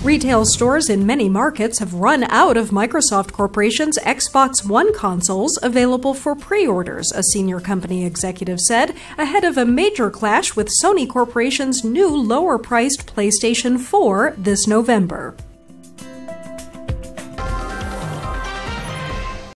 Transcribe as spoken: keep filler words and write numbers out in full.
Retail stores in many markets have run out of Microsoft Corporation's Xbox One consoles available for pre-orders, a senior company executive said, ahead of a major clash with Sony Corporation's new lower-priced PlayStation four this November.